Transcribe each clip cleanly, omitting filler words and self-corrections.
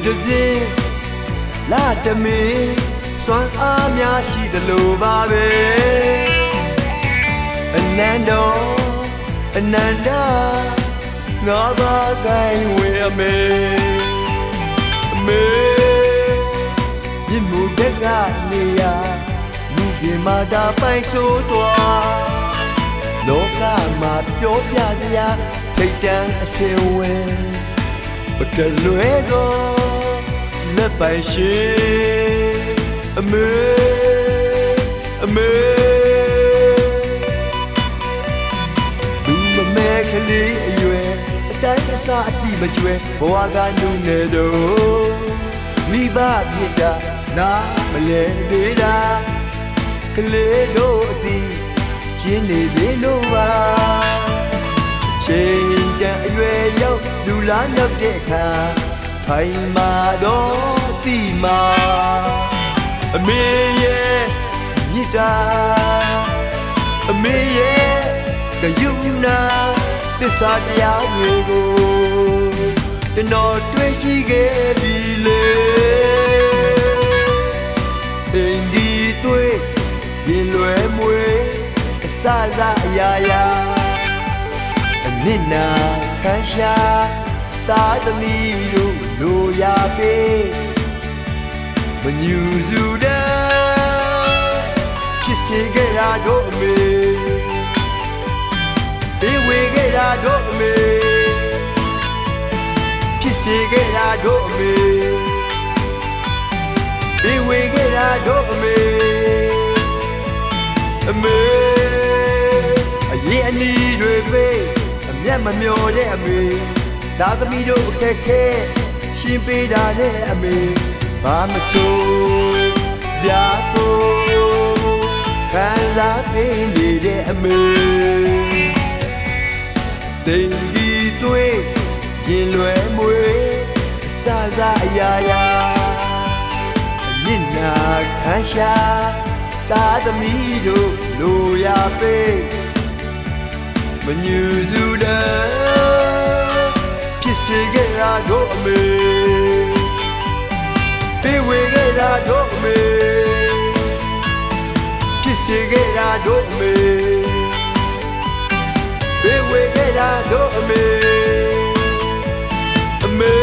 တစ်စင်းလာတမင်းစွမ်းအားများရှိသလိုပါပဲအနန္တောအနန္တငါးပါးကိုင်းဝေအမေအမေမြင့်မှုတက်ကနေရာလူပြင်မာတာပိုင်ဆိုးသွားလောကမှာပြောပြစရာထိတ်တန့်အစင်ဝင်ပကလွဲတော့လက်ပိုင်ရှိအမေအမေလူမမဲကလေးအရွယ်အတိုင်းအစားအတိမကျွဲဘဝကညုံနေတော့မိဘမြစ်တာနာမလဲသေးတာကလေးတို့အတိကျင်းနေသေးလို့ပါချိန်တန်အရွယ်ရောက်လူလားနောက်တဲ့အခါထိုင်မာတော့တိမာအမေရဲ့မြစ်တာအမေရဲ့ကယုံနာသစ္စာတရားတွေကိုကျွန်တော်တွေ့ရှိခဲ့ပြီလေအင်းဒီတွေ့ရင်လွယ်မွေအစစအရာရာအနစ်နာခမ်းရှားသားသမီးတို့လိုရာပေမညူစုတဲ့ဖြစ်စေခဲ့တာတို့အမေပေးဝေခဲ့တာတို့အမေဖြစ်စေခဲ့တာတို့အမေပေးဝေခဲ့တာတို့အမေအမေအရေးအနီးတွေပေးအမျက်မမျောတဲ့အမေသားသမီးတို့အခက်ခဲရှင်းပေးတာနဲ့အမေဘာမဆိုပြဖို့ခံစားပေးနေတဲ့အမေတိမ်ကြီးသွေးရင်လွယ်မွေစစအရာရာအနစ်နာခမ်းရှားသားသမီးတို့လိုရာပေးမညူစုတဲ့ဖြစ်စေခဲ့တာတို့အမေပေးဝေခဲ့တာတို့အမေဖြစ်စေခဲ့တာတို့အမေပေးဝေခဲ့တာတို့အမေအမေ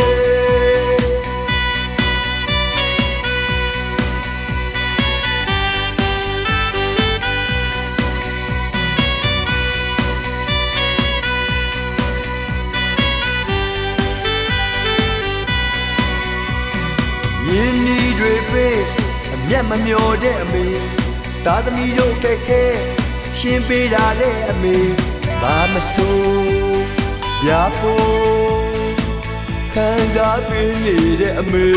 ရင်ဒီတွေပေးအမျက်မမျောတဲ့အမေသားသမီးတို့ခက်ခဲရှင်းပေးတာလေအမေဘာမဆိုရဖို့ခံစားပေးနေတဲ့အမေ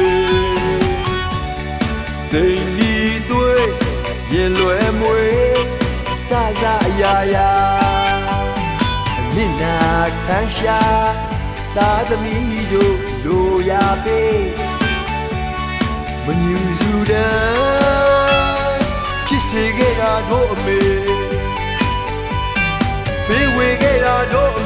တိမ်ဒီသွေးရင်လွယ်မွေစစအရာရာအနစ်နာခမ်းရှားသားသမီးတို့လိုရာပေးမညူစုတဲ့ဖြစ်စေခဲ့တာတို့အမေပေးဝေခဲ့တာတို့